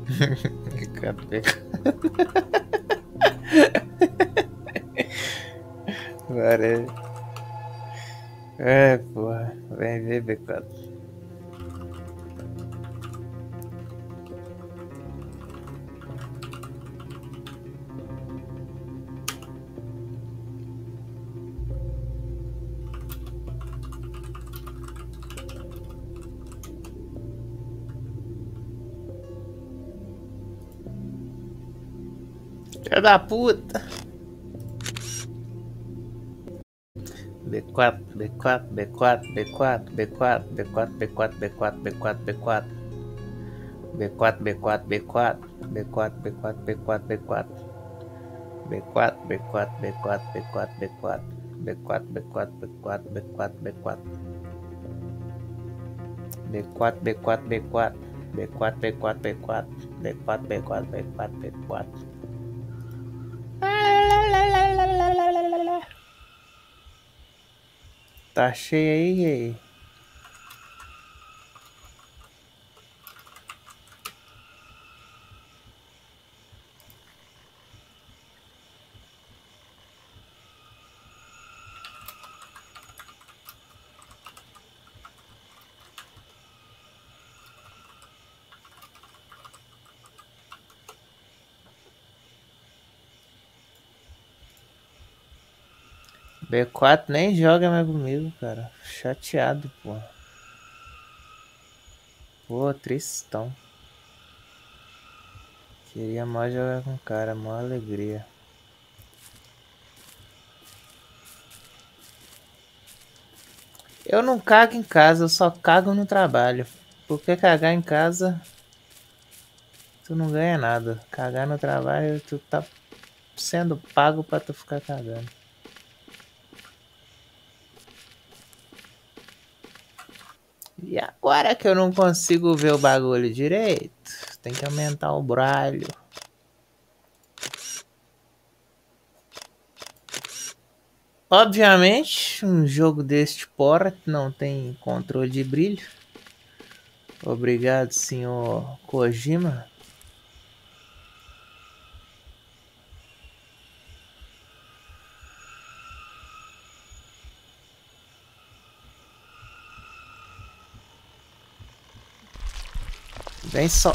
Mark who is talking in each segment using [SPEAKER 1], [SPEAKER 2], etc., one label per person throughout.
[SPEAKER 1] B4, B4. Agora é, porra. Vem ver B4. Filha da puta. B4, B4, B4, B4, B4, B4, B4, B4, B4, B4. B4, B4, B4, B4, B4, B4, B4. B4, B4, B4, B4, B4. B4, B4, B4, B4, B4. B4, B4, B4. B4, B4, B4. B4, B4, B4, B4. Tá cheio aí. B4 nem joga mais comigo, cara. Chateado, pô. Pô, tristão. Queria mais jogar com o cara, maior alegria. Eu não cago em casa, eu só cago no trabalho. Porque cagar em casa, tu não ganha nada. Cagar no trabalho, tu tá sendo pago pra tu ficar cagando. E agora que eu não consigo ver o bagulho direito, tem que aumentar o brilho. Obviamente, um jogo deste porte não tem controle de brilho. Obrigado, senhor Kojima. Vem só.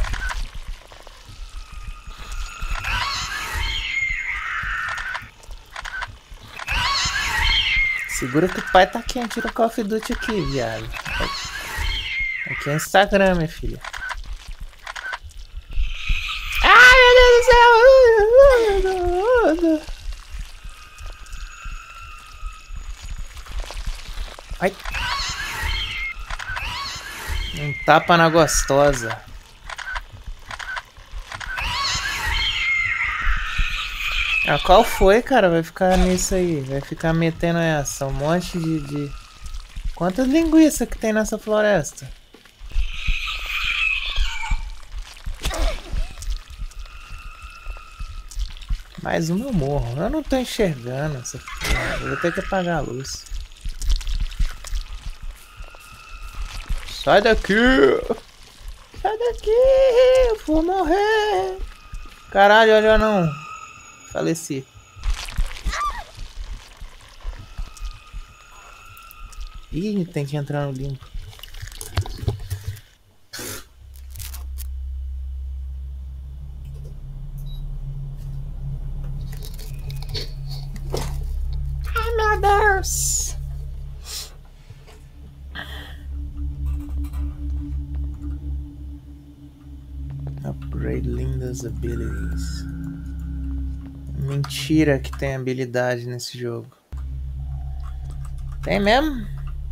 [SPEAKER 1] Segura que o pai tá quente no Call of Duty aqui, viado. Aqui é Instagram, minha filha. Ai, meu Deus do céu! Ai. Um tapa na gostosa. Ah, qual foi, cara? Vai ficar nisso aí. Vai ficar metendo essa. Um monte de... Quantas linguiças que tem nessa floresta? Mais uma eu morro. Eu não tô enxergando essa porra. Eu vou ter que apagar a luz. Sai daqui! Sai daqui! Eu vou morrer! Caralho, olha não. Faleci. Ih, tem que entrar no limpo. Ai, meu Deus! Upgrade Linda's abilities. Mentira que tem habilidade nesse jogo. Tem mesmo?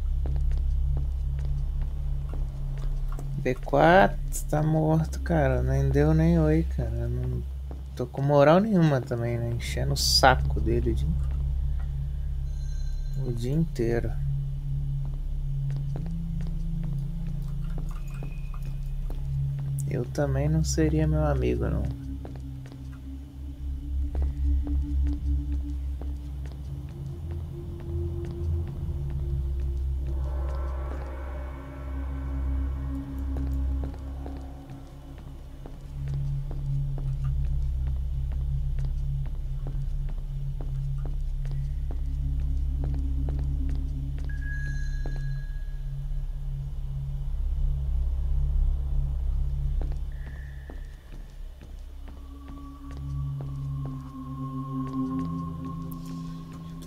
[SPEAKER 1] B4 tá morto, cara. Nem deu nem oi, cara. Eu não tô com moral nenhuma também, né? Enchendo o saco dele o dia inteiro. Eu também não seria meu amigo, não.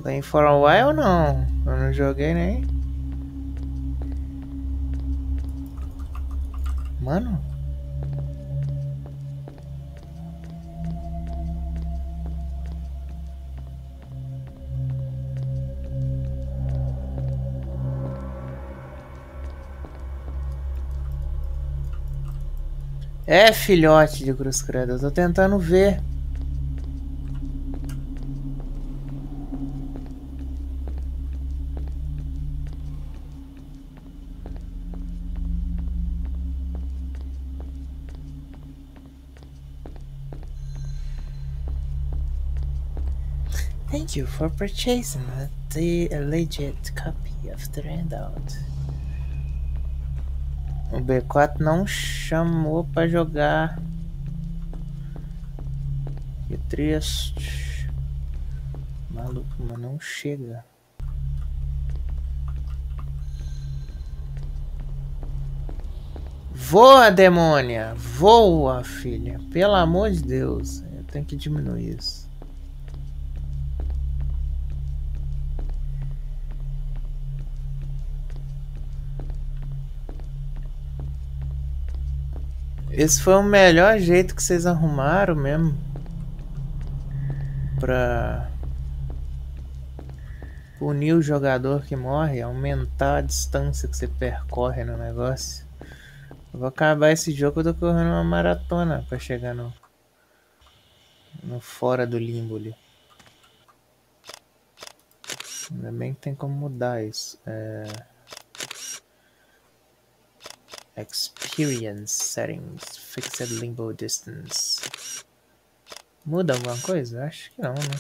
[SPEAKER 1] Playing for a while não. Eu não joguei nem. Mano. É, filhote de cruz credo. Eu tô tentando ver. Thank you for purchasing the legit copy of the handout. O B4 não chamou pra jogar. Que triste. Maluco, mas não chega. Voa, demônia! Voa, filha! Pelo amor de Deus. Eu tenho que diminuir isso. Esse foi o melhor jeito que vocês arrumaram mesmo. Pra punir o jogador que morre. Aumentar a distância que você percorre no negócio. Eu vou acabar esse jogo, eu tô correndo uma maratona pra chegar no fora do limbo ali. Ainda bem que tem como mudar isso. Experience settings, fixed limbo distance. Muda alguma coisa? Acho que não, né?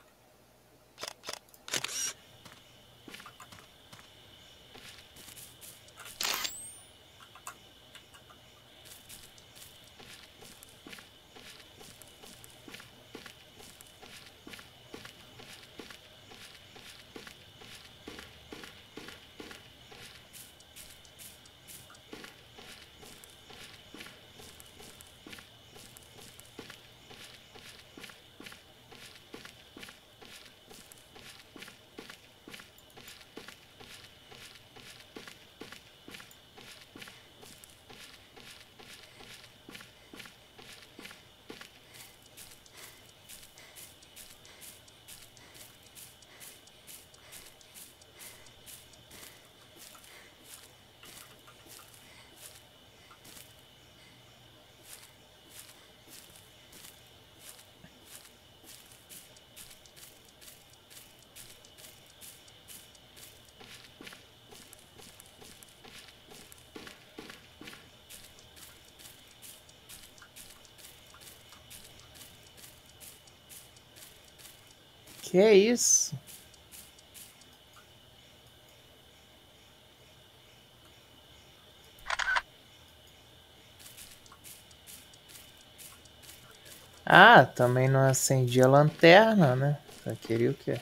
[SPEAKER 1] Que é isso? Ah, também não acendi a lanterna, né? Eu queria o quê?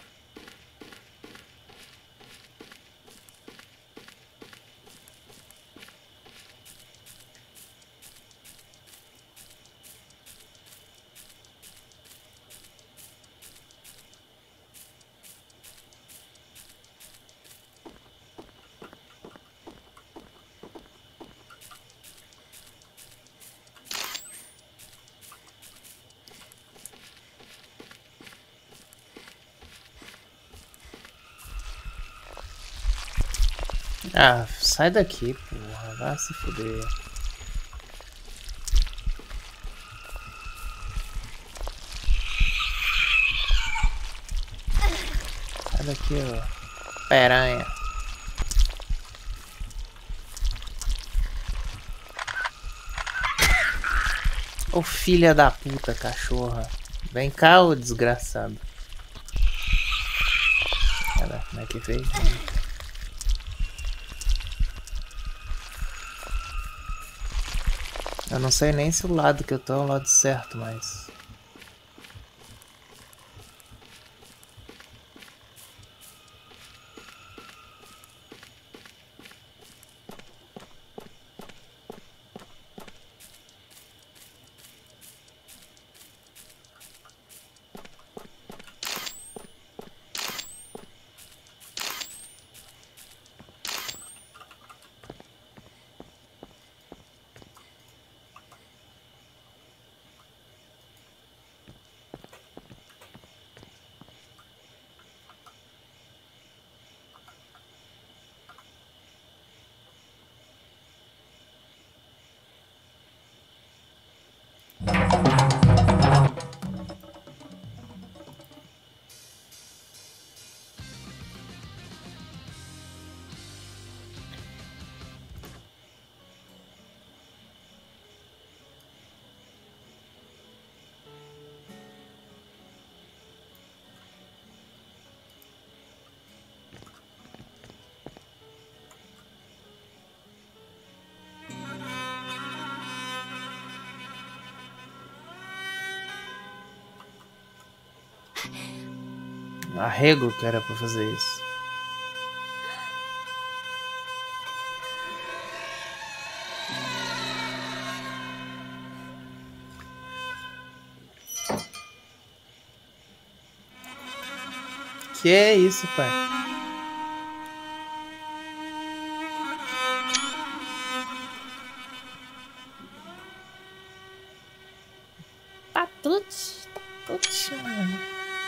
[SPEAKER 1] Ah, sai daqui, porra. Vai se fuder. Sai daqui, ó. Peranha. Ô filha da puta, cachorra. Vem cá, ô desgraçado. Olha como é que fez. Eu não sei nem se o lado que eu tô é o lado certo, mas... Arrego que era pra fazer isso. Que é isso, pai? Tá tudo chamando.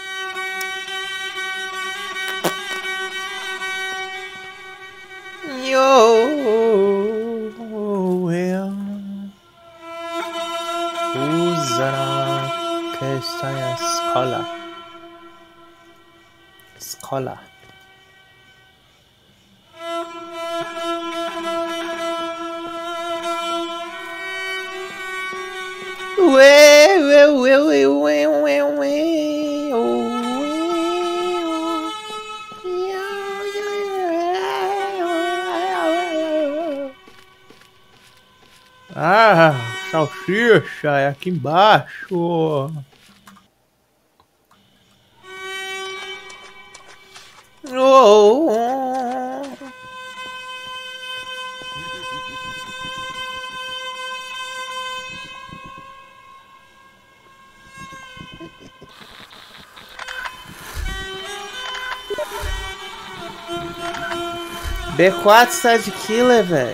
[SPEAKER 1] Usará que está em escola. Escola. Ah, salsicha, é aqui embaixo. B4 Side Killer, velho.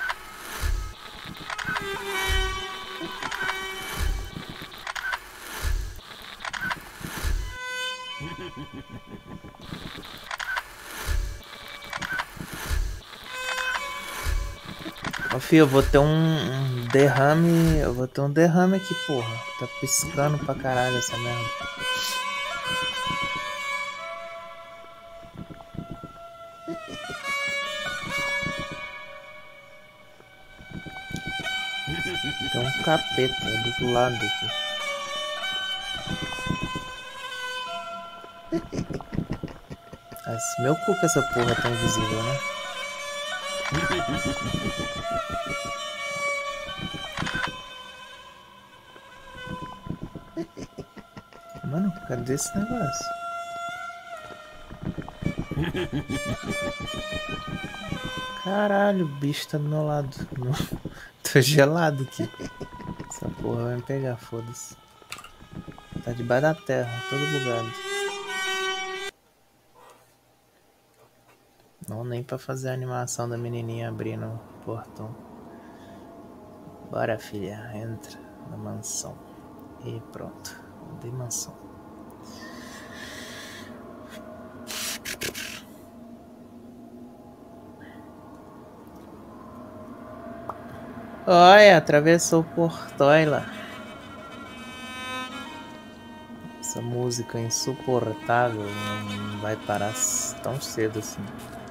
[SPEAKER 1] Ô, filho, eu vou ter um derrame. Eu vou ter um derrame aqui, porra. Tá piscando pra caralho essa merda. Tem um capeta do outro lado aqui. Mas meu cu que essa porra tá invisível, né? Mano, cadê esse negócio? Caralho, o bicho tá do meu lado. Tô gelado aqui. Essa porra vai me pegar, foda-se. Tá debaixo da terra, todo bugado. Não, nem pra fazer a animação da menininha abrindo o portão. Bora, filha, entra na mansão. E pronto, dei mansão. Olha, atravessou o portoila. Essa música insuportável não vai parar tão cedo assim.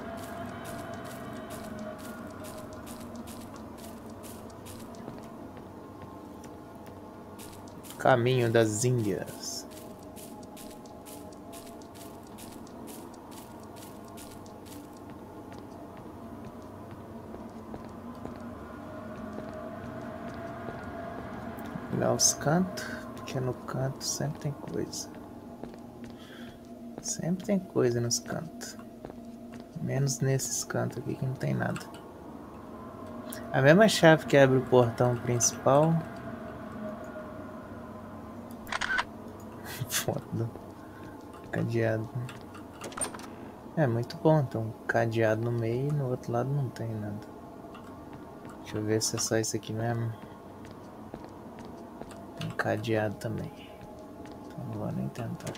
[SPEAKER 1] Caminho das Índias. Olhar os cantos, porque no canto sempre tem coisa. Sempre tem coisa nos cantos. Menos nesses cantos aqui que não tem nada. A mesma chave que abre o portão principal. Foda. Cadeado. É muito bom, tem um cadeado no meio e no outro lado não tem nada. Deixa eu ver se é só isso aqui mesmo. Tem cadeado também. Então não vou nem tentar.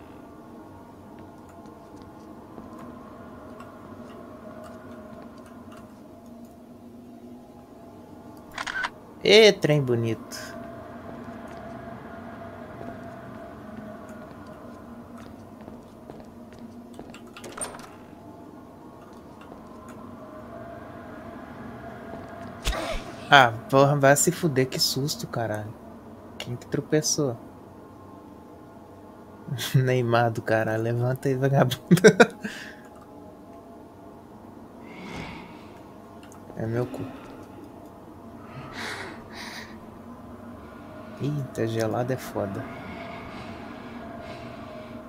[SPEAKER 1] Ê, trem bonito. Ah, porra, vai se fuder, que susto, caralho. Quem que tropeçou? Neymar do caralho, levanta aí, vagabundo. É meu cu. Eita, gelado é foda.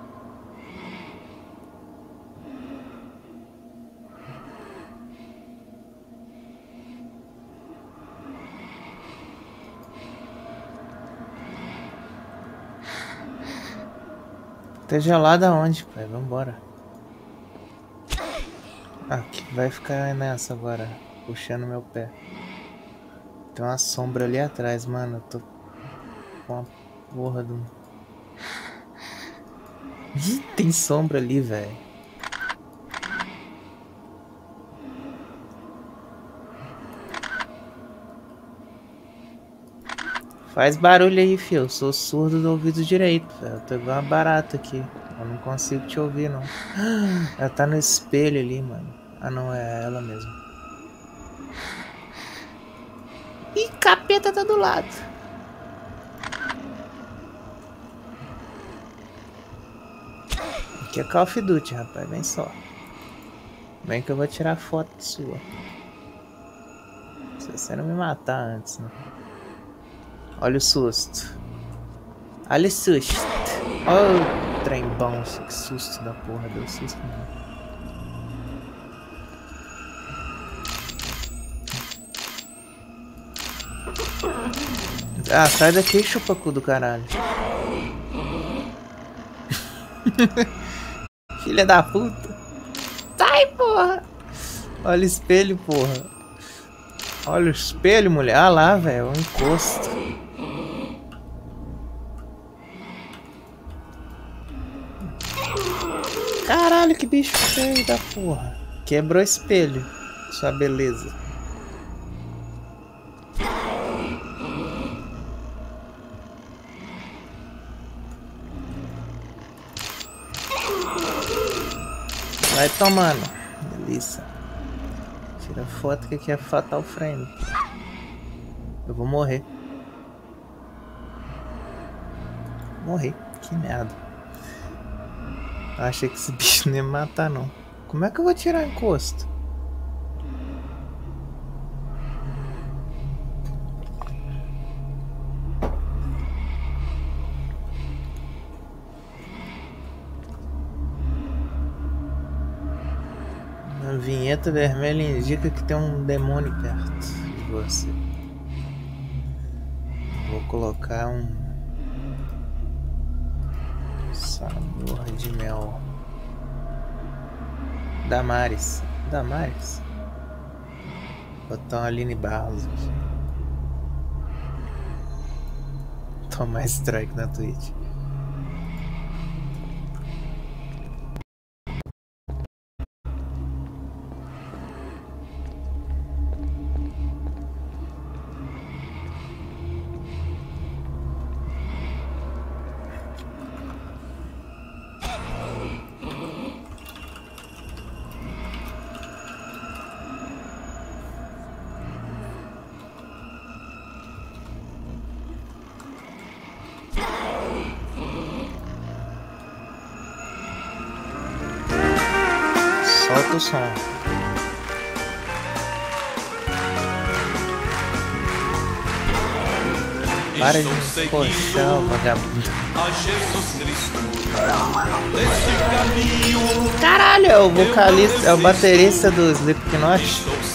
[SPEAKER 1] Tá gelado aonde, pai? Vambora. Aqui vai ficar nessa agora, puxando meu pé. Tem uma sombra ali atrás, mano. Eu tô com uma porra do... Ih, tem sombra ali, velho. Faz barulho aí, fio. Eu sou surdo do ouvido direito, velho. Eu tô igual uma barata aqui. Eu não consigo te ouvir, não. Ela tá no espelho ali, mano. Ah, não, é ela mesmo. Ih, capeta tá do lado. Aqui é Call of Duty, rapaz. Vem só. Vem que eu vou tirar foto sua. Se você não me matar antes, né? Olha o susto. Olha o susto. Olha o trem bom. Que susto da porra. Deu susto mesmo. Ah, sai daqui, chupacu do caralho. Filha da puta. Sai, porra. Olha o espelho, porra. Olha o espelho, mulher. Ah lá, velho. Um encosto. Caralho, que bicho feio da porra. Quebrou o espelho. Sua beleza. Vai tomando. Delícia. Tira foto que aqui é fatal frame. Eu vou morrer. Morri. Que merda. Eu achei que esse bicho não ia me matar, não. Como é que eu vou tirar encosto? A vinheta vermelha indica que tem um demônio perto de você. Vou colocar um sabor de mel. Damares. Damares? Botar uma Aline Barros aqui. Tomar strike na Twitch. Solta o som. Para de me coxar, vagabundo. Caralho, é o vocalista, é o baterista do Slipknot.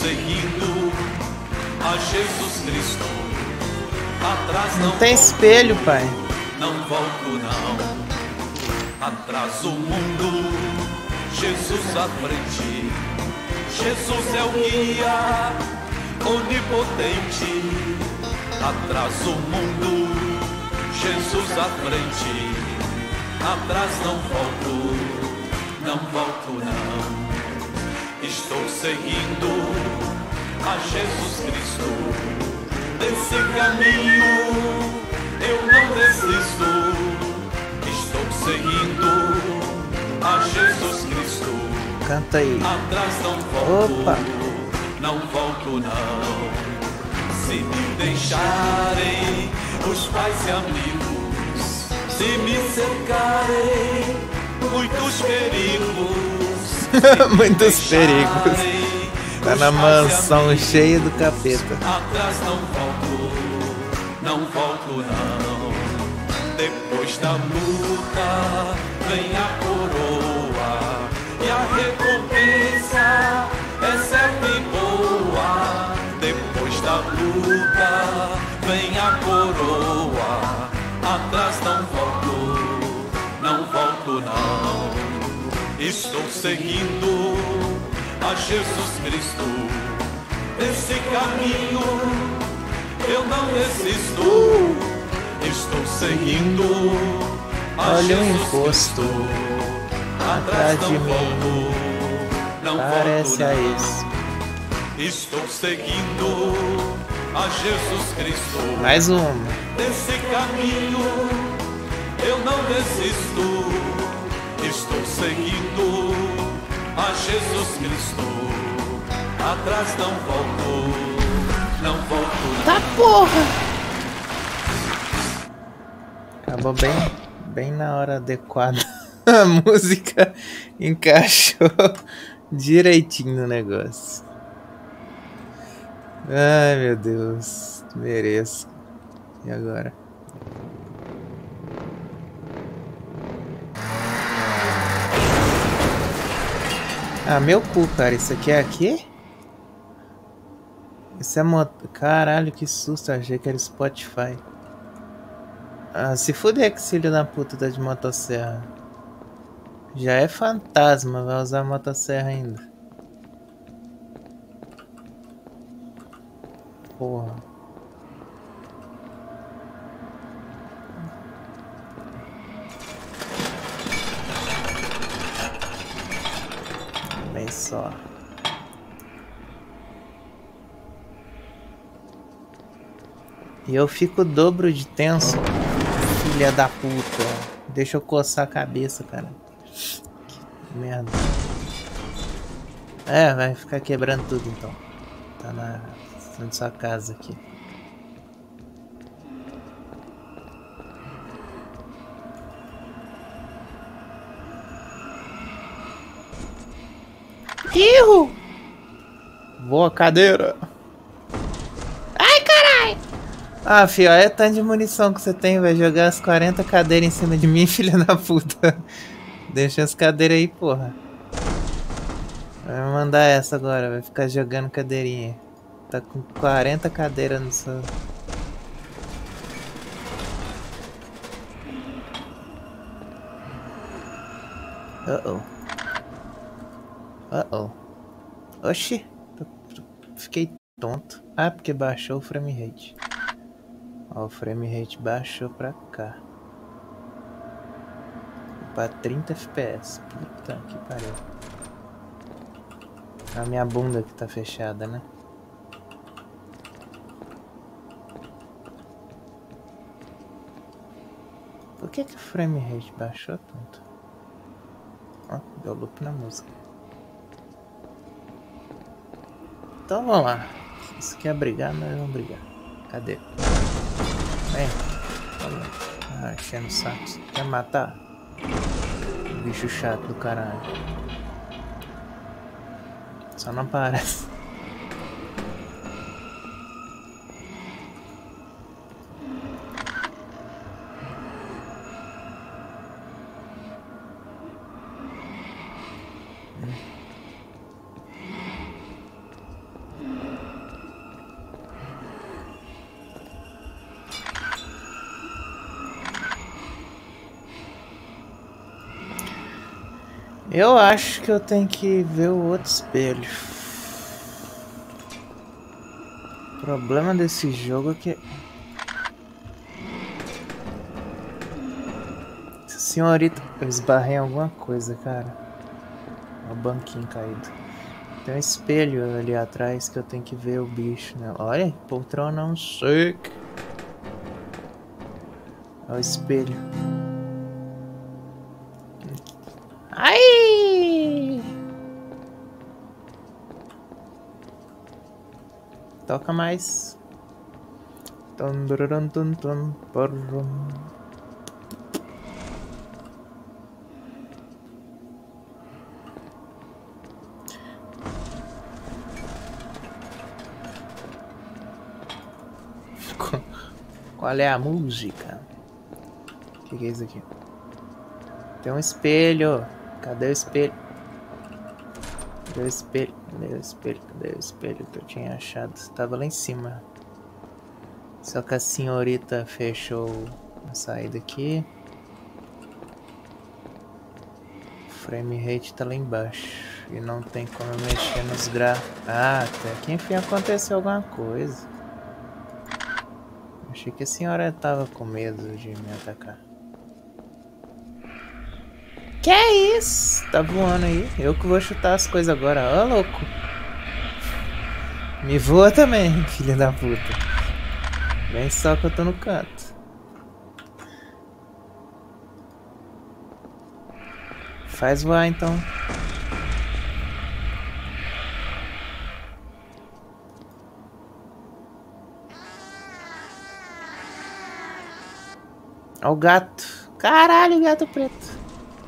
[SPEAKER 1] Não tem espelho, pai.
[SPEAKER 2] Não volto não. Atrás o mundo. Jesus à frente, Jesus é o guia onipotente. Atrás o mundo, Jesus à frente. Atrás não volto não. Estou seguindo a Jesus Cristo. Desse caminho eu não desisto. Estou seguindo a Jesus Cristo.
[SPEAKER 1] Canta aí.
[SPEAKER 2] Atrás não volto.
[SPEAKER 1] Opa.
[SPEAKER 2] Não volto não. Se me deixarem os pais e amigos, se me cercarem muitos perigos,
[SPEAKER 1] muitos perigos. Tá na mansão cheia do capeta.
[SPEAKER 2] Atrás não volto não. Depois da luta vem a coroa e a recompensa é certa e boa. Depois da luta vem a coroa. Atrás não volto não. Estou seguindo a Jesus Cristo. Esse caminho eu não desisto. Estou seguindo a
[SPEAKER 1] Olha o
[SPEAKER 2] Jesus
[SPEAKER 1] imposto
[SPEAKER 2] Cristo. Atrás
[SPEAKER 1] de
[SPEAKER 2] não
[SPEAKER 1] mim.
[SPEAKER 2] volto, não
[SPEAKER 1] Parece
[SPEAKER 2] volto
[SPEAKER 1] a
[SPEAKER 2] não.
[SPEAKER 1] isso.
[SPEAKER 2] Estou seguindo a Jesus Cristo.
[SPEAKER 1] Mais uma.
[SPEAKER 2] Nesse caminho eu não desisto. Estou seguindo a Jesus Cristo. Atrás não volto, não volto.
[SPEAKER 1] Tá porra! Acabou bem na hora adequada. A música encaixou direitinho no negócio. Ai, meu Deus. Mereço. E agora? Ah, meu cu, cara. Isso aqui é aqui? Isso é moto. Caralho, que susto. Achei que era Spotify. Ah, se fuder que esse filho da puta tá de motosserra. Já é fantasma, vai usar motosserra ainda. Porra. Bem só. E eu fico o dobro de tenso. Filha da puta. Deixa eu coçar a cabeça, cara. Que merda. É, vai ficar quebrando tudo então. Tá na sua casa aqui. Erro! Boa cadeira. Ai, carai! Ah, filho, olha o tanto de munição que você tem, vai jogar as 40 cadeiras em cima de mim, filha da puta. Deixa as cadeiras aí, porra. Vai mandar essa agora, vai ficar jogando cadeirinha. Tá com 40 cadeiras no seu... Oxi, fiquei tonto. Ah, porque baixou o frame rate. Ó, o frame rate baixou pra cá. Pra 30 FPS. Puta que pariu. A minha bunda que tá fechada, né? Por que o frame rate baixou tanto? Ó, deu loop na música. Então vamos lá. Se quer brigar, nós vamos brigar. Cadê? Vem. Vamos. Ah, enchendo o saco. Quer matar? Bicho chato do caralho. Só não aparece. Eu acho que eu tenho que ver o outro espelho. O problema desse jogo é que... Senhorita, eu esbarrei em alguma coisa, cara. O banquinho caído. Tem um espelho ali atrás que eu tenho que ver o bicho, né? Olha, poltrona não sei. Olha o espelho. Ai! Toca mais. Qual é a música? O que é isso aqui? Tem um espelho. Cadê o espelho? Cadê o espelho? Cadê o espelho? Cadê o espelho que eu tinha achado? Estava lá em cima. Só que a senhorita fechou a saída aqui. frame rate tá lá embaixo. E não tem como eu mexer nos gráficos. Ah, até que enfim aconteceu alguma coisa. Achei que a senhora tava com medo de me atacar. Que é isso? Tá voando aí. Eu que vou chutar as coisas agora. Ó, louco. Me voa também, filha da puta. Vem só que eu tô no canto. Faz voar então. Ó o gato. Caralho, gato preto.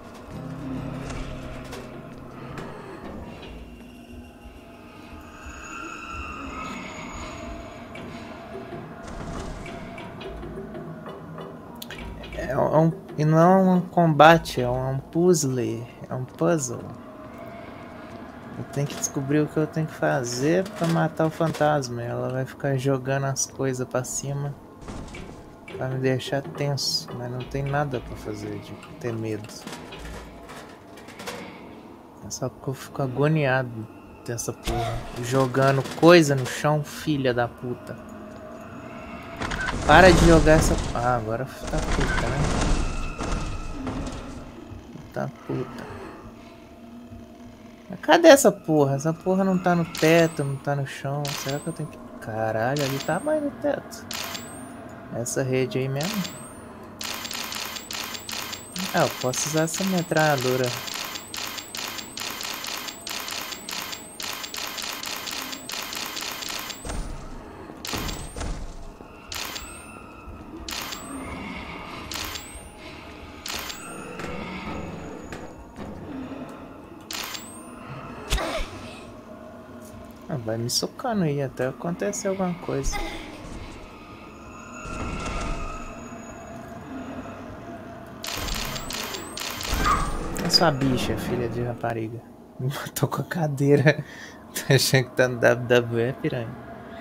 [SPEAKER 1] E não é um combate, é um puzzle. É um puzzle. Eu tenho que descobrir o que eu tenho que fazer pra matar o fantasma. Ela vai ficar jogando as coisas pra cima pra me deixar tenso. Mas não tem nada pra fazer de ter medo. É só que eu fico agoniado dessa porra. Jogando coisa no chão, filha da puta. Para de jogar essa... Ah, agora tá puta, né? Tá puta. Mas cadê essa porra? Essa porra não tá no teto, não tá no chão. Será que eu tenho que... Caralho, ali tá mais no teto. Essa rede aí mesmo. Ah, eu posso usar essa metralhadora. Vai me socando aí até acontecer alguma coisa. É sua bicha, filha de rapariga. Me matou com a cadeira. Tá achando que tá no WWE, piranha?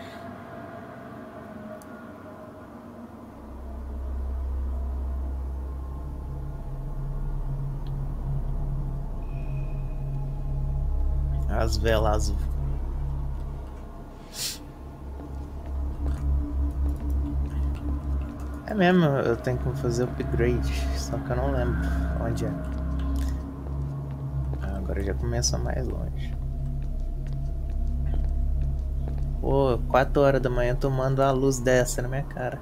[SPEAKER 1] As velas azul. É mesmo, eu tenho que fazer o upgrade, só que eu não lembro onde é. Ah, agora já começa mais longe. Pô, 4 horas da manhã tomando a luz dessa na minha cara.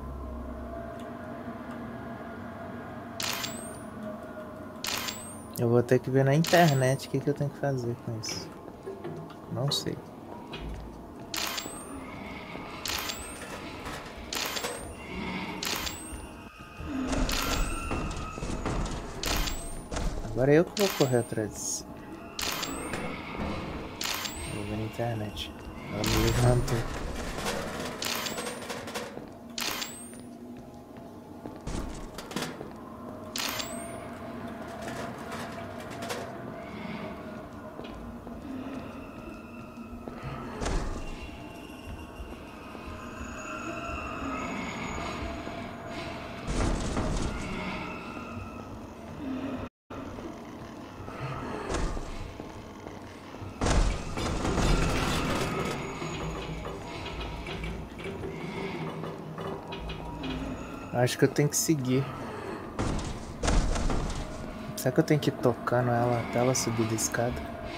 [SPEAKER 1] Eu vou ter que ver na internet o que eu tenho que fazer com isso. Não sei. Agora eu que vou correr atrás disso. Vou ver na internet. Ela me levantou. Acho que eu tenho que seguir. Será que eu tenho que ir tocando ela até ela subir da escada?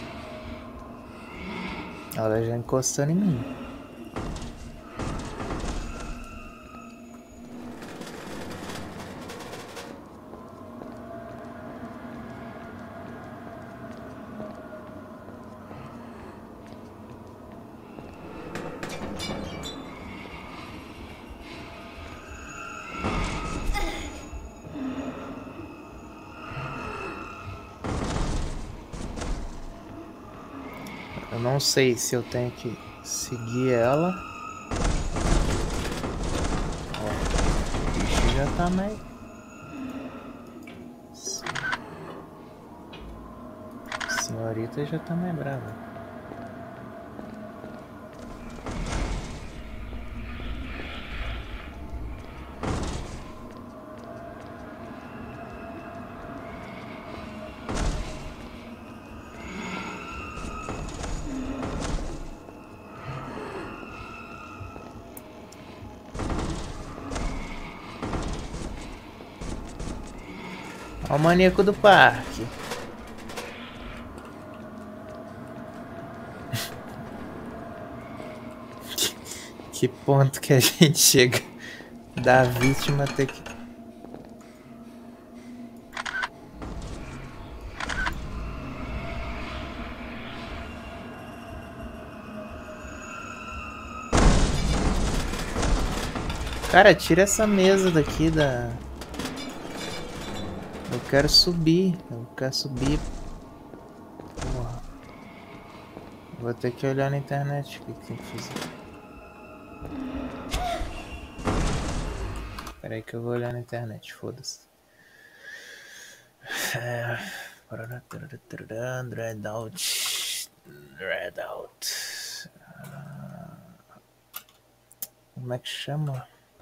[SPEAKER 1] Ela já encostando em mim. Eu não sei se eu tenho que seguir ela. Ó, o bicho já tá mais... A senhorita já tá mais brava. Olha o maníaco do parque. Que ponto que a gente chega da vítima ter que... Cara, tira essa mesa daqui da... Eu quero subir. Porra. Vou ter que olhar na internet o que tem que fazer. Pera aí que eu vou olhar na internet, foda-se. Dread out. Como é que chama?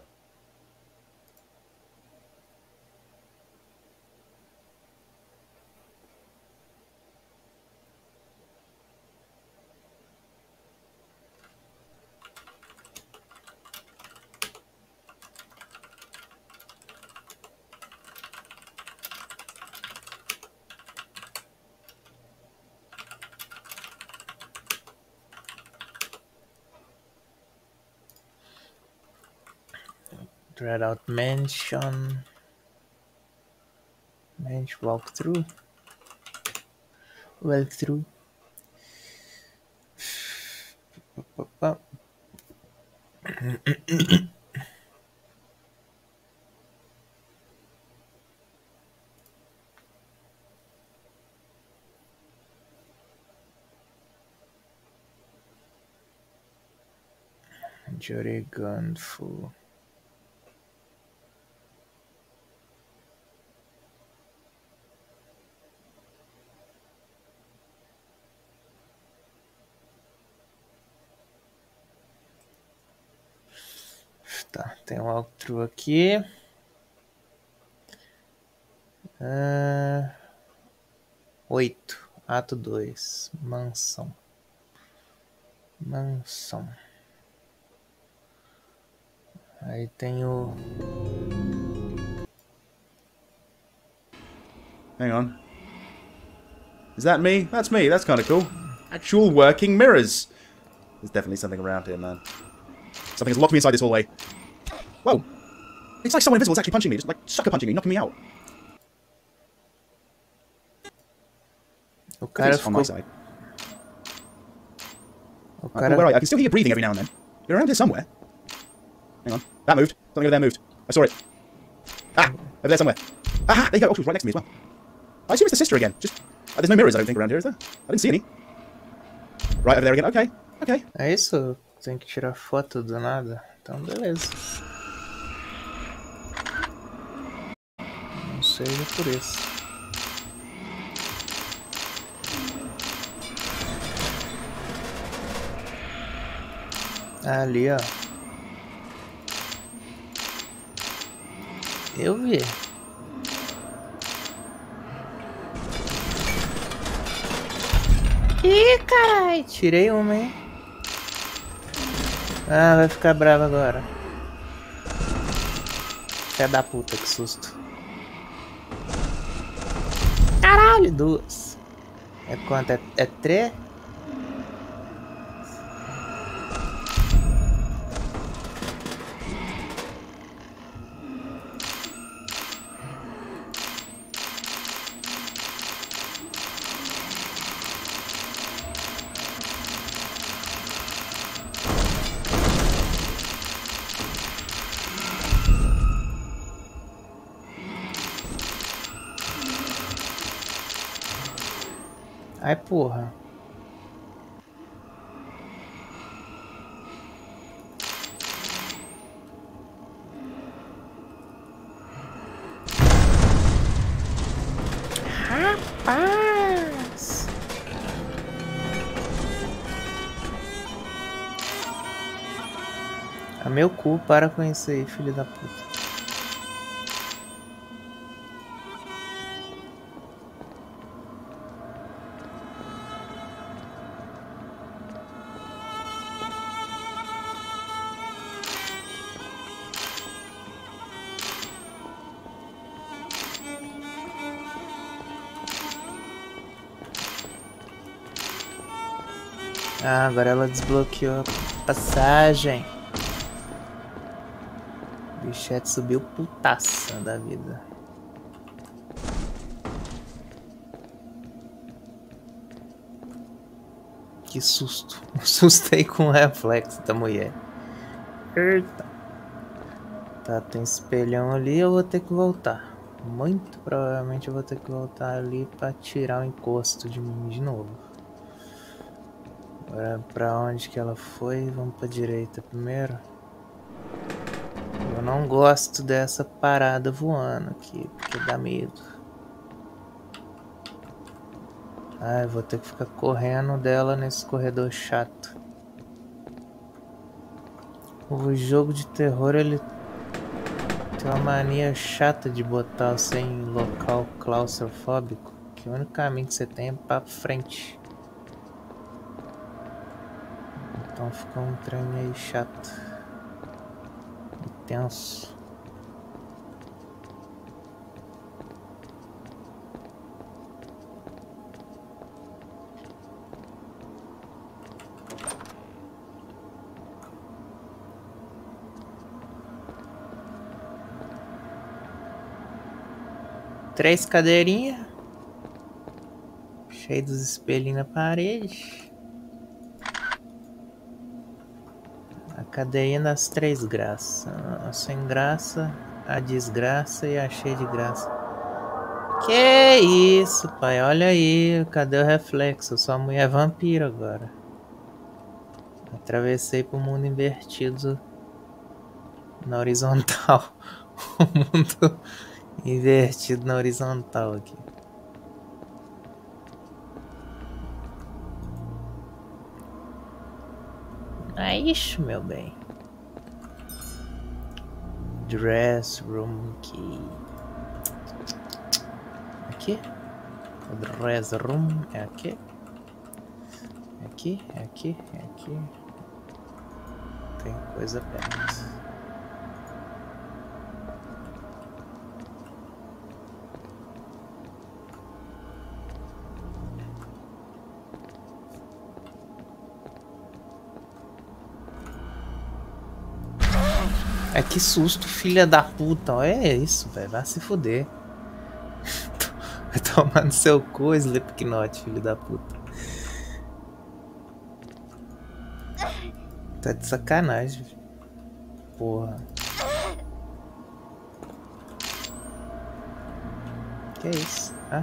[SPEAKER 1] Dread out mansion. Walkthrough. Jury Gunfu. Tá, tem um walkthrough aqui. 8. Ato 2. Mansão. Aí tem o...
[SPEAKER 3] Hang on. Is that me? That's me. That's kind of cool. Actual working mirrors. There's definitely something around here, man. Something has locked me inside this hallway. Whoa. It's like someone invisible is actually punching me. Just like sucker punching me, knocking me out.
[SPEAKER 1] O cara
[SPEAKER 3] on my side.
[SPEAKER 1] O cara...
[SPEAKER 3] Where are you? I can still hear you breathing every now and then. You're around here somewhere. Hang on. That moved. Something over there moved. I saw it. Ah! Over there somewhere. Aha! There you go. Oh, she was right next to me as well. I assume it's the sister again. Just... there's no mirrors, I don't think, around here, is there? I didn't see any. Right over there again. Okay. Okay.
[SPEAKER 1] É isso? Tem que tirar foto do nada? Então, beleza. Não seja por isso. Ali, ó. Eu vi. Ih, carai, tirei uma, hein? Ah, vai ficar bravo agora. Filha da puta, que susto. Caralho, 2. É quanto? É 3? Ai, porra. Rapaz. A meu cu, para com isso aí, filho da puta. Ah, agora ela desbloqueou a passagem. O bichete subiu putaça da vida. Que susto. Assustei com o reflexo da mulher. Eita. Tá, tem espelhão ali, eu vou ter que voltar. Muito provavelmente eu vou ter que voltar ali pra tirar o encosto de mim de novo. Agora, pra onde que ela foi? Vamos pra direita primeiro. Eu não gosto dessa parada voando aqui, porque dá medo. Ai, vou ter que ficar correndo dela nesse corredor chato. O jogo de terror, ele tem uma mania chata de botar você em local claustrofóbico, que o único caminho que você tem é pra frente. Então fica um trem meio chato e tenso. Três cadeirinhas, cheio dos espelhinhos na parede. A cadeirinha das três graças: a sem graça, a desgraça e a cheia de graça. Que isso, pai? Olha aí, cadê o reflexo? Eu sou a mulher vampiro agora. Atravessei pro mundo invertido na horizontal. O mundo invertido na horizontal aqui. É isso, meu bem. Dress room key. Aqui? O dress room é aqui? É aqui, é aqui, é aqui. Tem coisa perto. É, que susto, filha da puta. É isso, velho. Vai se fuder. Vai tomar no seu cu, Slipknot, filho da puta. Tá de sacanagem. Porra. Que é isso? Ah?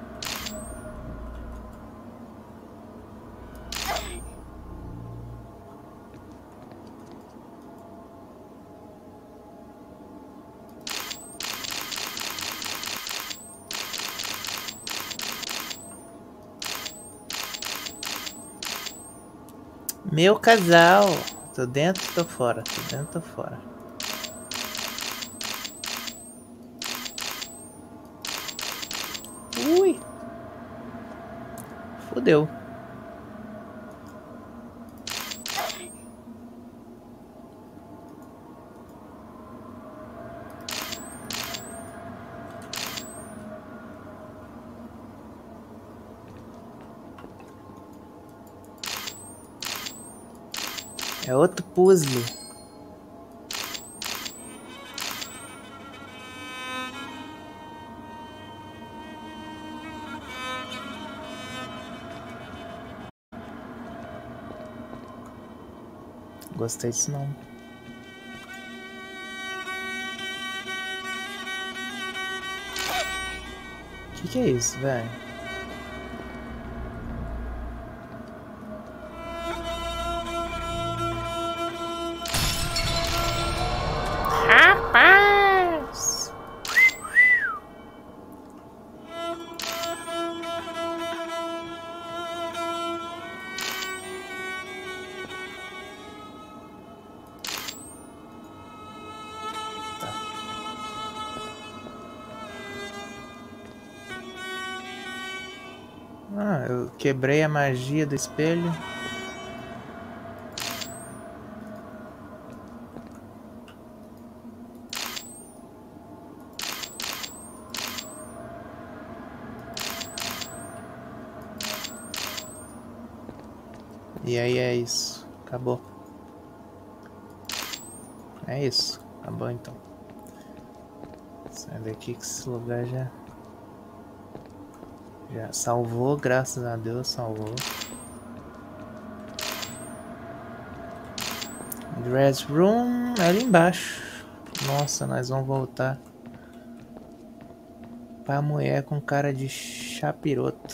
[SPEAKER 1] Meu casal. Tô dentro, tô fora. Tô dentro, tô fora. Ui. Fudeu. É outro puzzle. Gostei disso não. Que é isso, velho? Rapaz! Ah, eu quebrei a magia do espelho. E aí é isso. Acabou. É isso. Acabou então. Sai daqui que esse lugar já salvou, graças a Deus, salvou. Dress room é ali embaixo. Nossa, nós vamos voltar pra mulher com cara de chapiroto.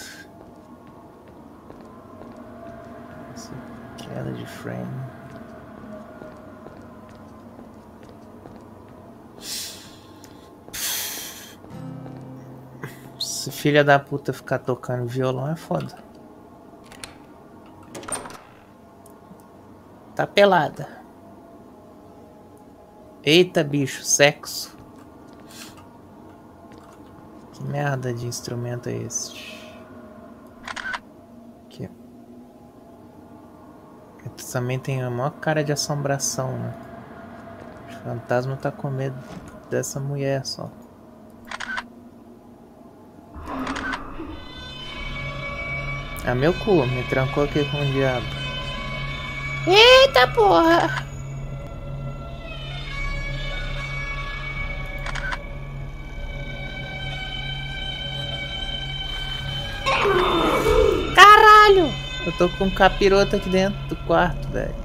[SPEAKER 1] Essa queda de frame. Se filha da puta ficar tocando violão é foda. Tá pelada. Eita, bicho, sexo. Que merda de instrumento é esse? Aqui. Tu também tem a maior cara de assombração, né? O fantasma tá com medo dessa mulher só. Ah, meu cu, me trancou aqui com o diabo. Eita porra! Caralho! Eu tô com um capiroto aqui dentro do quarto, velho.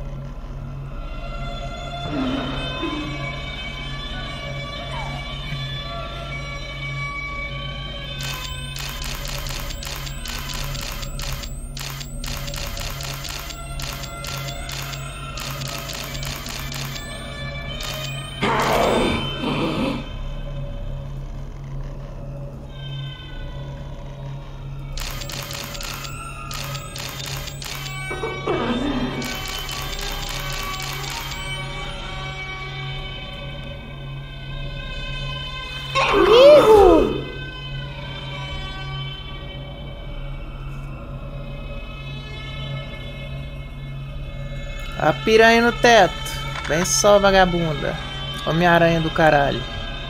[SPEAKER 1] A piranha no teto. Vem só, vagabunda. Homem-aranha do caralho.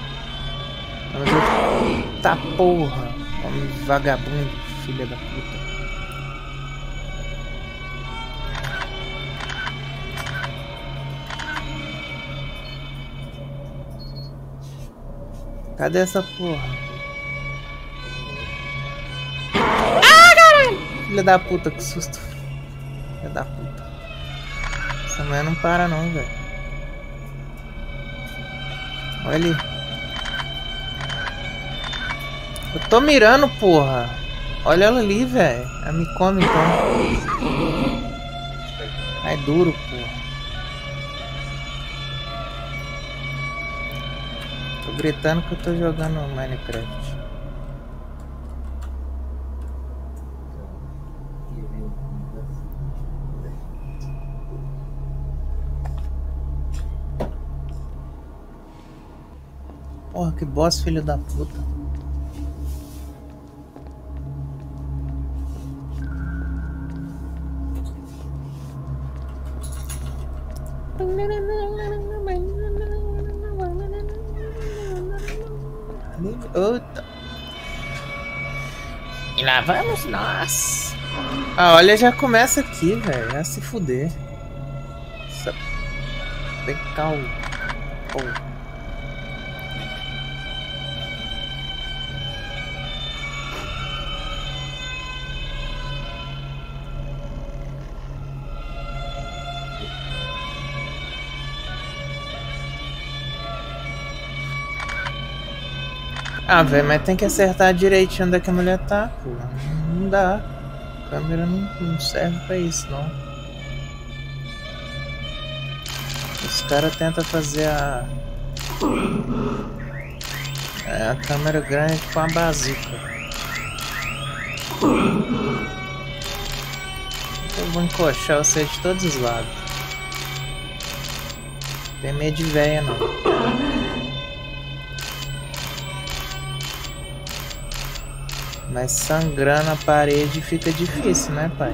[SPEAKER 1] Tá porra. Homem vagabundo, filha da puta. Cadê essa porra? Ah, caralho! Filha da puta, que susto. Filha da puta. Essa mulher não para não, velho. Olha ali. Eu tô mirando, porra. Olha ela ali, velho. Ela me come então. É duro, porra. Tô gritando que eu tô jogando Minecraft. Porra, que boss, filho da puta. Outra. E lá vamos nós. Ah, olha, já começa aqui, velho. Já se fuder. Vem cá, oh. Ah, velho, mas tem que acertar direitinho onde é que a mulher tá, pô. Não dá. A câmera não serve pra isso, não. Os caras tentam fazer a câmera grande com a bazuca. Eu vou encoxar você de todos os lados. Não tem medo de véia, não. Mas sangrando a parede fica difícil, né, pai?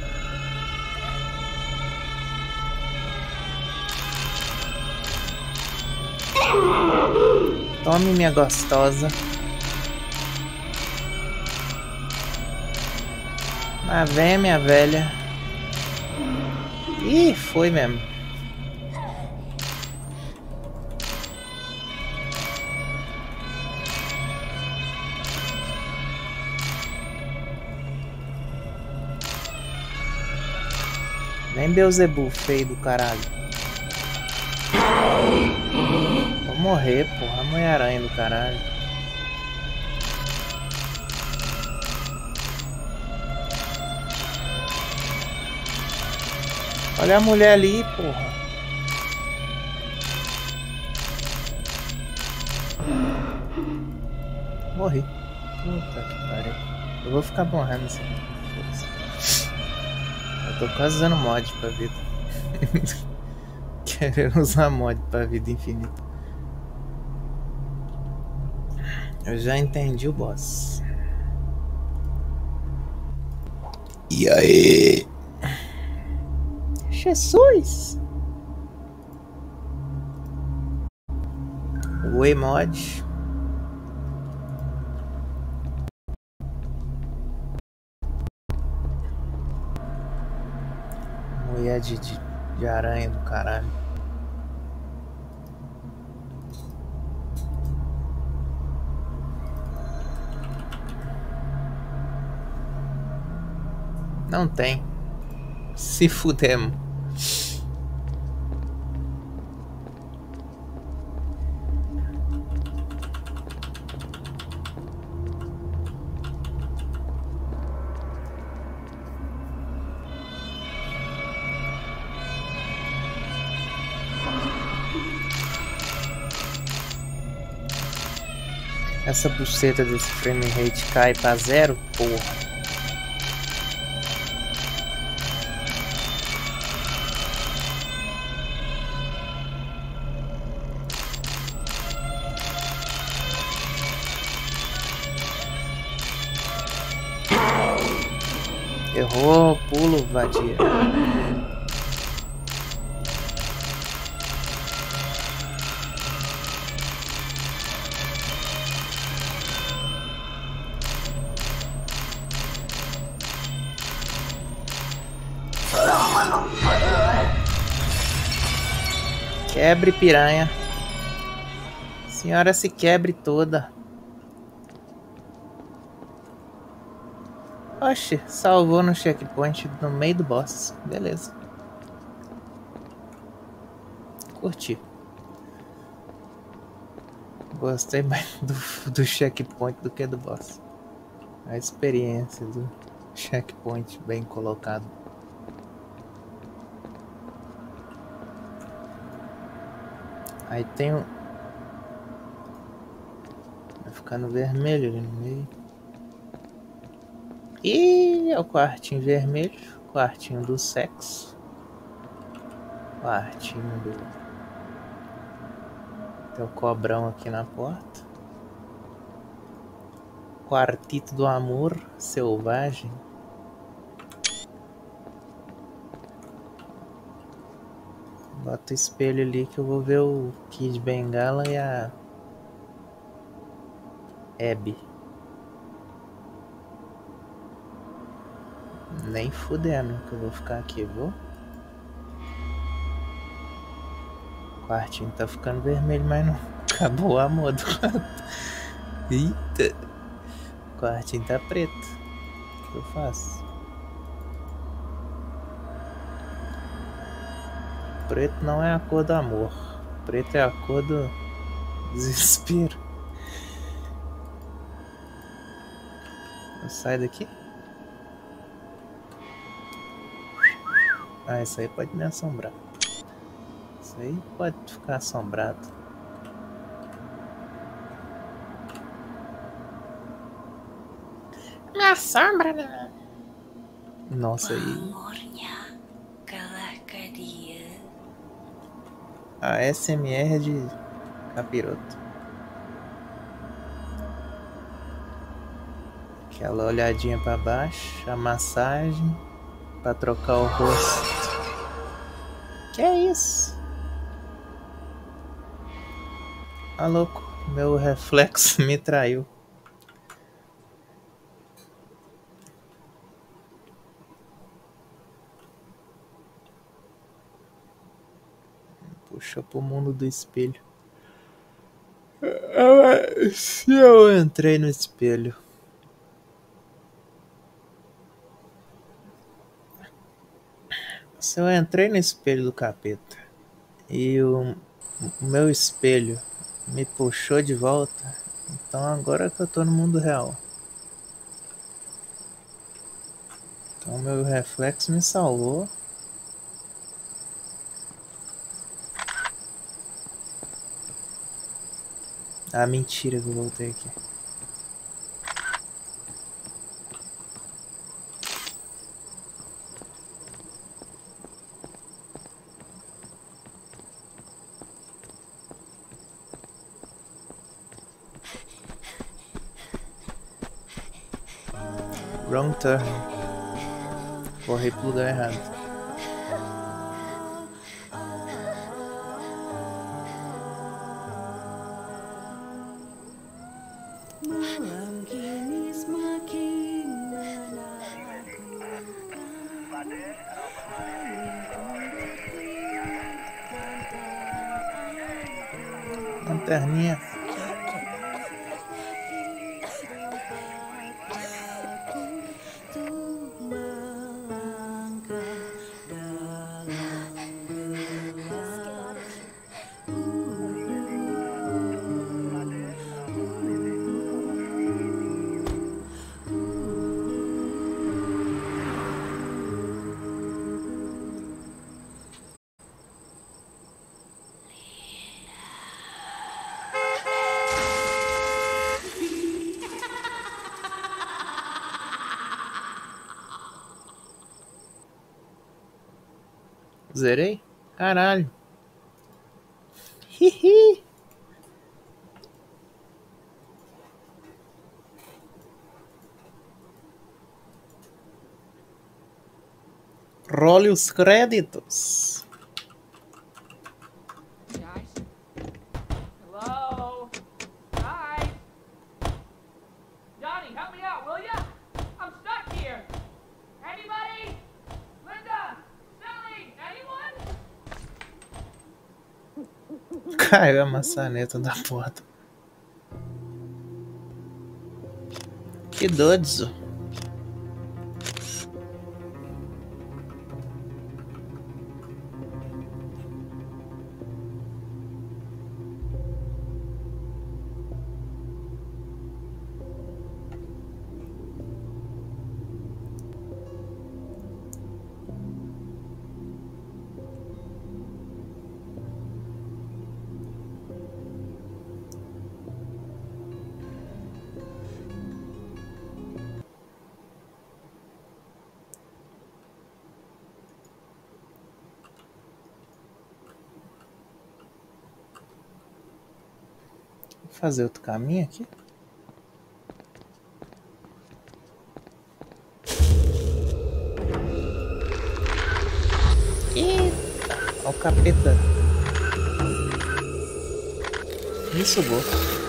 [SPEAKER 1] Tome, minha gostosa. Ah, vem, minha velha. Ih, foi mesmo. Nem Beelzebub feio do caralho. Vou morrer, porra. Mulher-Aranha do caralho. Olha a mulher ali, porra. Morri. Puta que pariu. Eu vou ficar morrendo assim. Eu tô quase usando mod pra vida. Querendo usar mod pra vida infinita. Eu já entendi o boss. E aí? Jesus! Oi, mod. Mulher de aranha do caralho. Não tem. Se fudemos. Essa buceta desse frame rate cai pra 0, porra. Errou, pulo, vadia. Quebre, piranha. Senhora, se quebre toda. Oxe, salvou no checkpoint no meio do boss. Beleza. Curti. Gostei mais do checkpoint do que do boss. A experiência do checkpoint bem colocado. Aí tem um... Vai ficando vermelho ali no meio. E é o quartinho vermelho. Quartinho do sexo. Quartinho do... Tem o cobrão aqui na porta. Quartito do amor selvagem. Bota o espelho ali que eu vou ver o Kid Bengala e a Abby. Nem fudendo que eu vou ficar aqui, viu? O quartinho tá ficando vermelho, mas não acabou o amor do quarto. Eita! O quartinho tá preto. O que eu faço? Preto não é a cor do amor. Preto é a cor do desespero. Eu saio daqui? Ah, isso aí pode me assombrar. Isso aí pode ficar assombrado. Me assombra, né? Nossa, aí. A SMR é de capiroto. Aquela olhadinha pra baixo, a massagem pra trocar o rosto. Que é isso? Ah, louco, meu reflexo me traiu. puxa pro mundo do espelho. Se eu entrei no espelho. Se eu entrei no espelho do capeta e o meu espelho me puxou de volta, então agora que eu tô no mundo real. Então meu reflexo me salvou. Ah, mentira que eu voltei aqui. Wrong turn. Corri pro lugar errado. Lanterninha. Zerei? Caralho. Hihi. Role os créditos.
[SPEAKER 4] Hello? Hi? Johnny, help me out, will ya? I'm stuck here. Anybody? Linda? Sally? Anyone?
[SPEAKER 1] Caiu a maçaneta da porta. Que doido. Vou fazer outro caminho aqui. Eita, olha o capeta. Me sugou.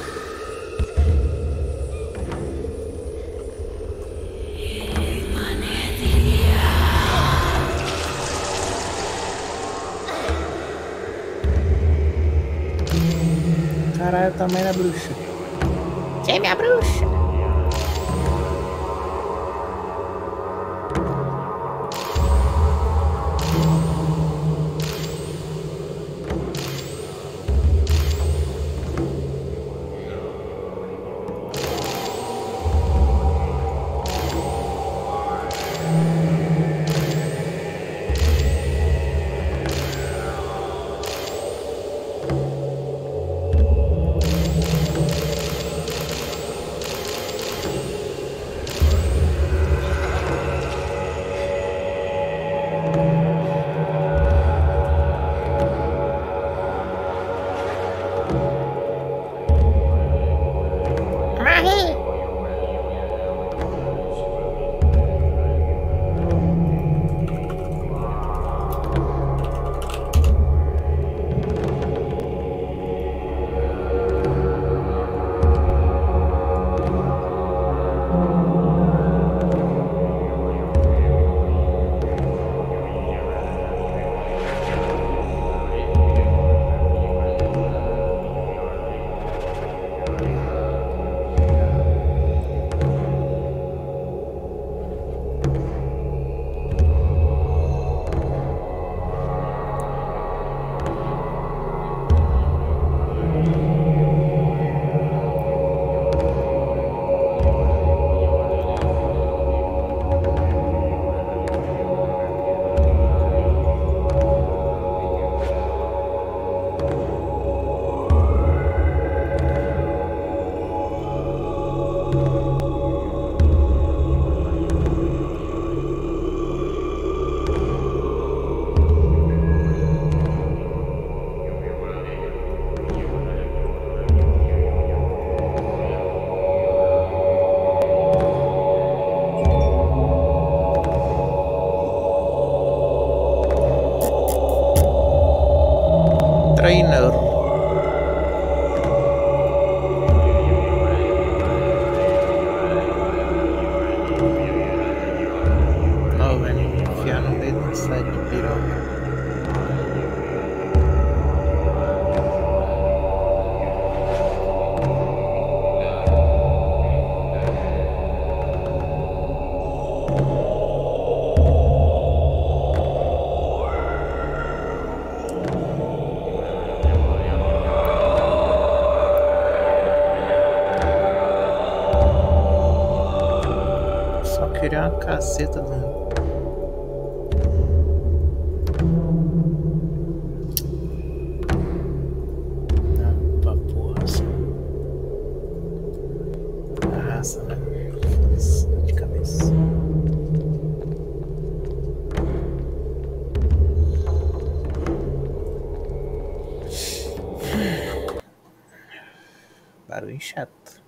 [SPEAKER 1] Caralho, o tamanho da bruxa. Quem é minha bruxa? queria uma caceta de um... Pra porra, assim. A raça, né? Foda-se, dor de cabeça. Barulho chato.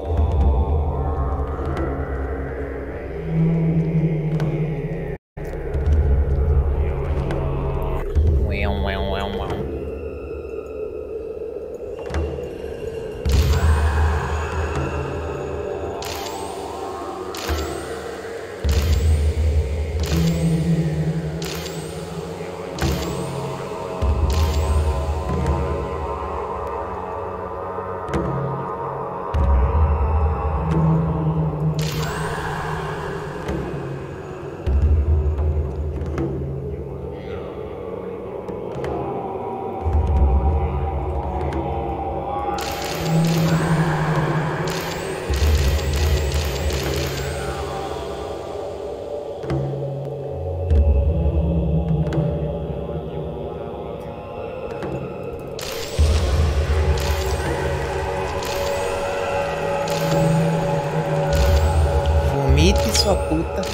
[SPEAKER 1] Vomite, sua puta.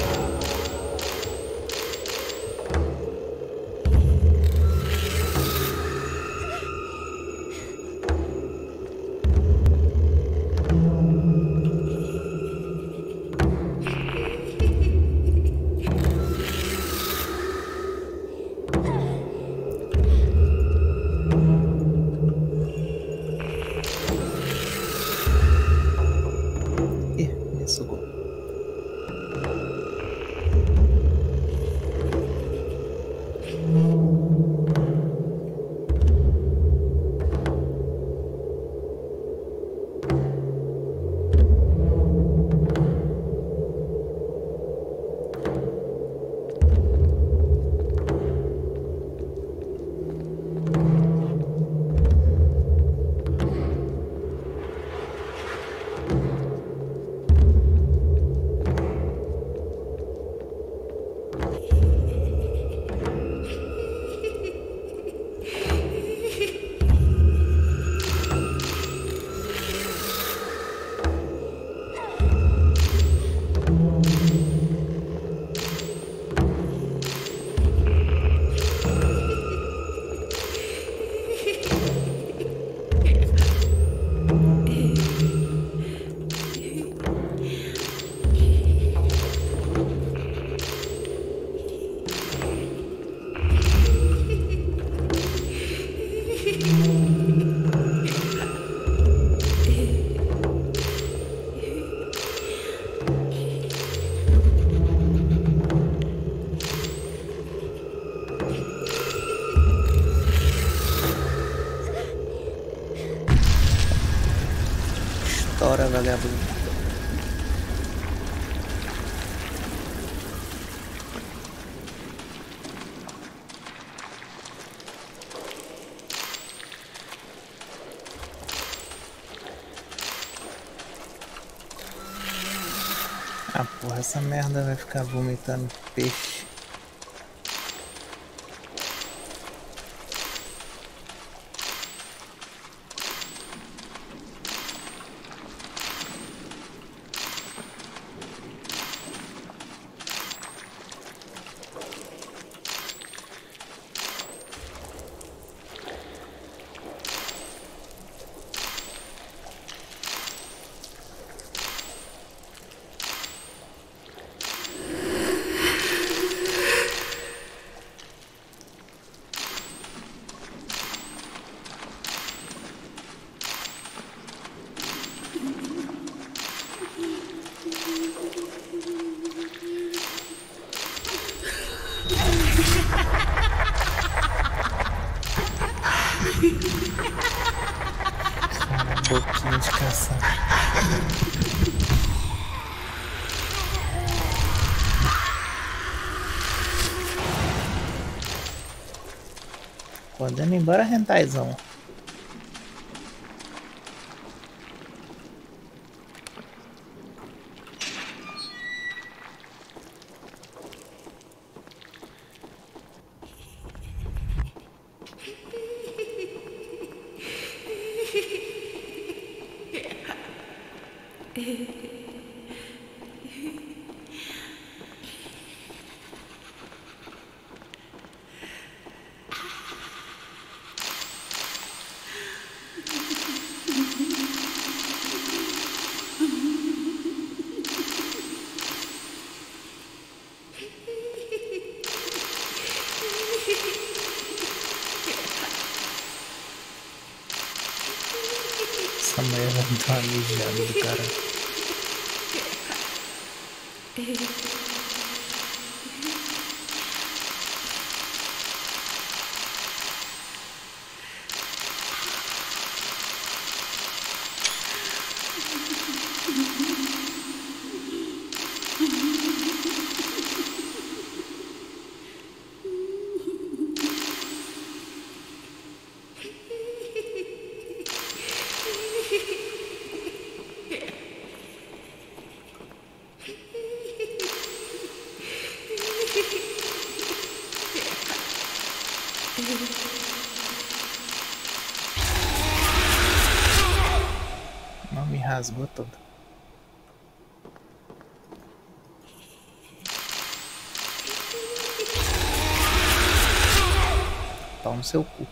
[SPEAKER 1] Ih, me sugou. Estoura, vagabundo. Ah, porra, essa merda vai ficar vomitando peixe. Boquinha de caçar. Podendo ir embora, rentaizão. Essa mulher vai me dar uma mijada do cara. Não me rasgou toda. Pau no seu cu.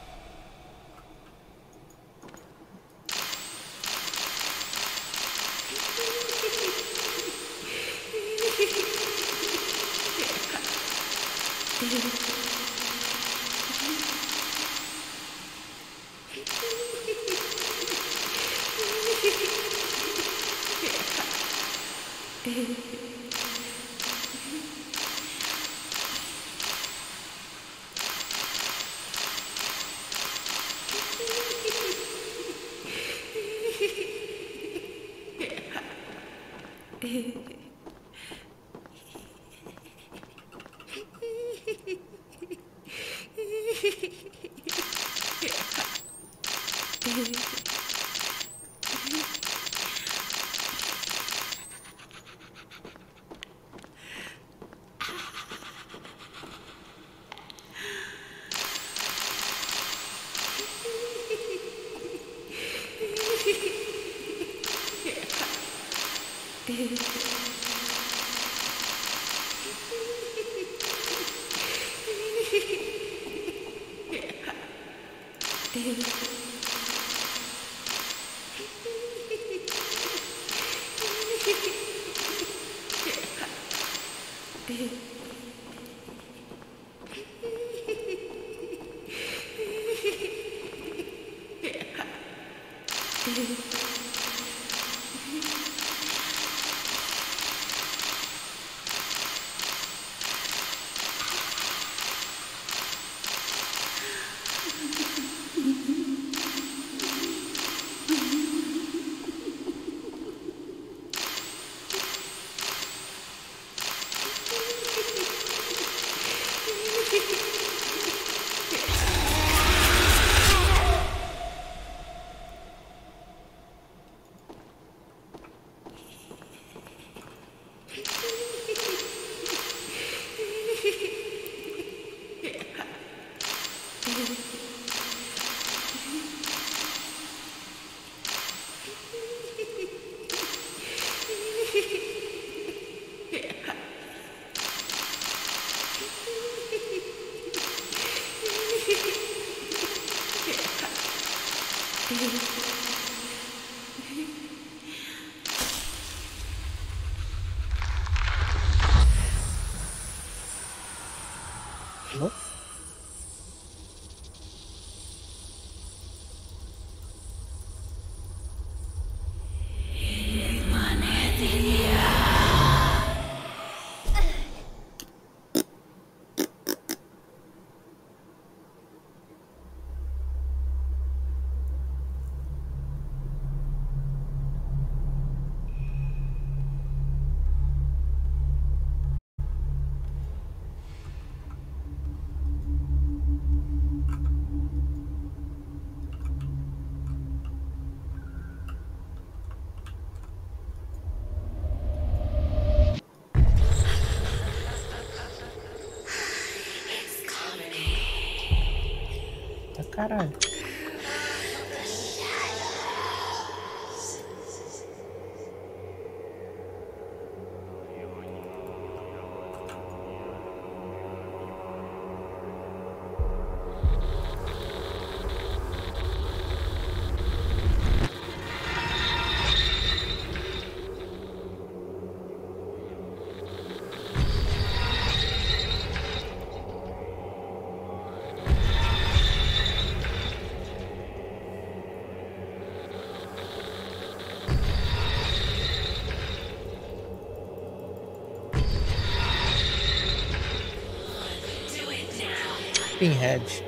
[SPEAKER 1] Caralho. Pinhead.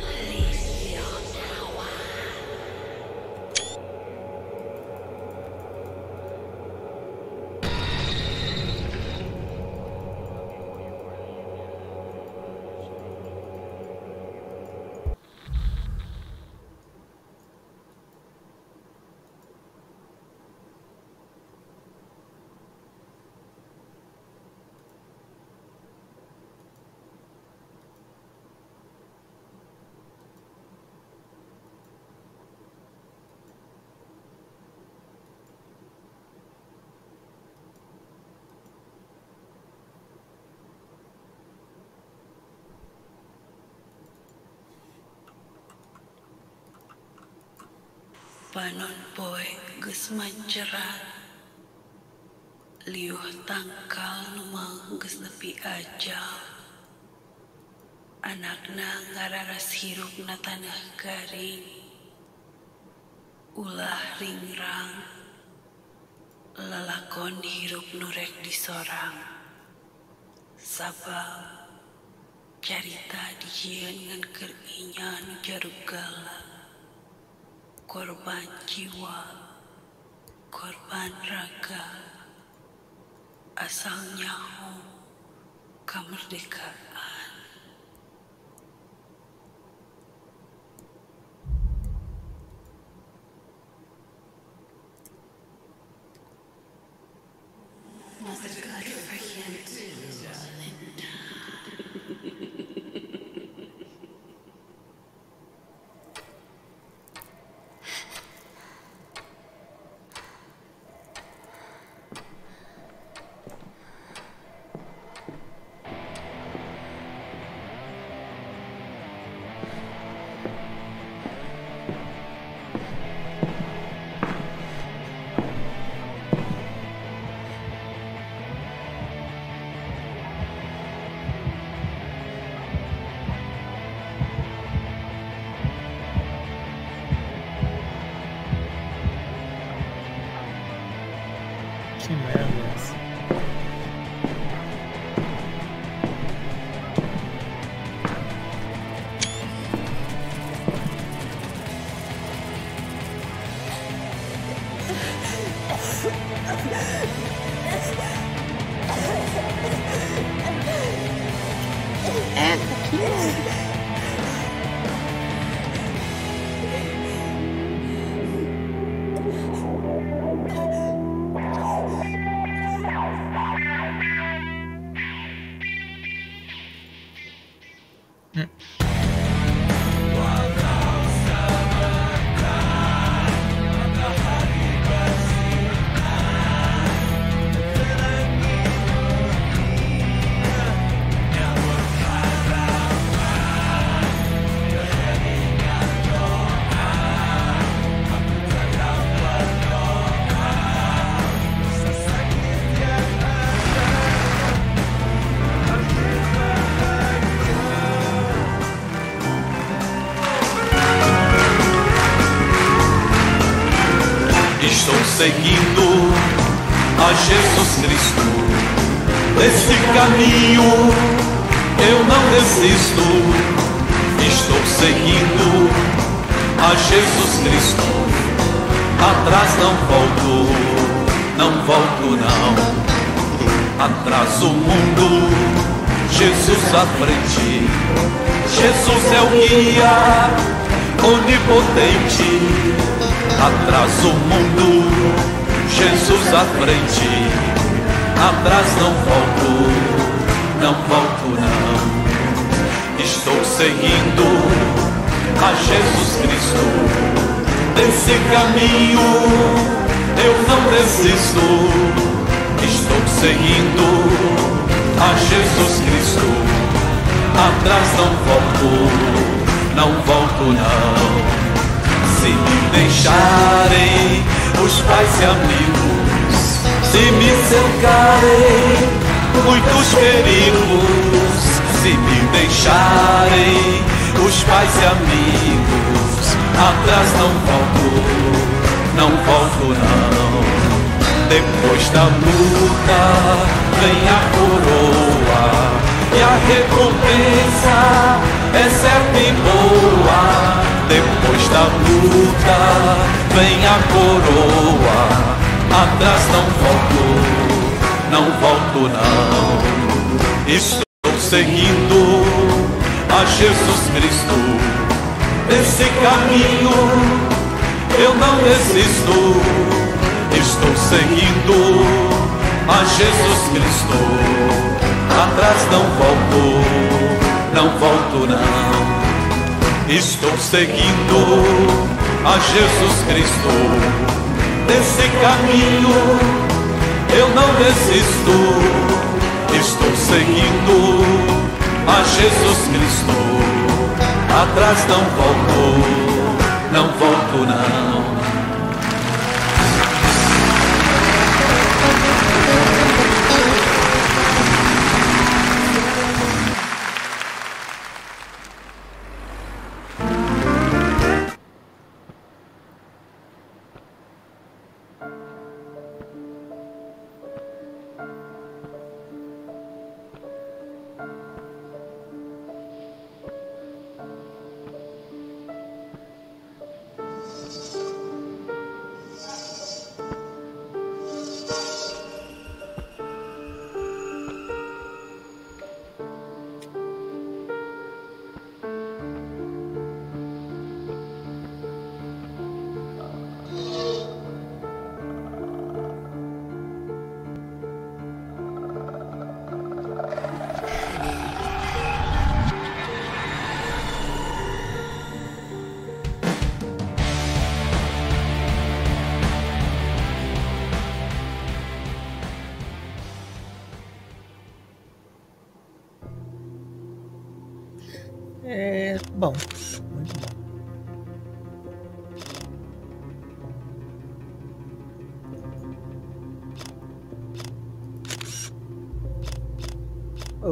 [SPEAKER 5] Panon boy geus mancerat liuh tangkal numang geus nepi ajal anakna ngararas hirup na tanah garing ulah ringrang lalakon hirup nurek disorang sabab carita dijieun ngan keur inya nu jarugala korban jiwa, korban raga, asal nyaho kemerdekaan.
[SPEAKER 1] Que merda é essa?
[SPEAKER 2] Estou seguindo a Jesus Cristo. Nesse caminho eu não desisto. Estou seguindo a Jesus Cristo. Atrás não volto, não volto não. Atrás o mundo, Jesus à frente. Jesus é o guia onipotente. Atrás o mundo, Jesus à frente. Atrás não volto, não volto não. Estou seguindo a Jesus Cristo. Desse caminho eu não desisto. Estou seguindo a Jesus Cristo. Atrás não volto não. Se me deixarem os pais e amigos, se me cercarem muitos perigos, se me deixarem os pais e amigos, atrás não volto não. Depois da luta vem a coroa e a recompensa é certa e boa. Depois da luta vem a coroa. Atrás não volto não. Estou seguindo a Jesus Cristo. Esse caminho eu não desisto. Estou seguindo a Jesus Cristo. Atrás não volto não. Estou seguindo a Jesus Cristo. Desse caminho eu não desisto. Estou seguindo a Jesus Cristo. Atrás não volto não.
[SPEAKER 1] Bom, muito bom. Oh.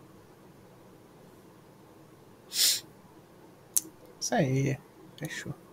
[SPEAKER 1] Isso aí, fechou.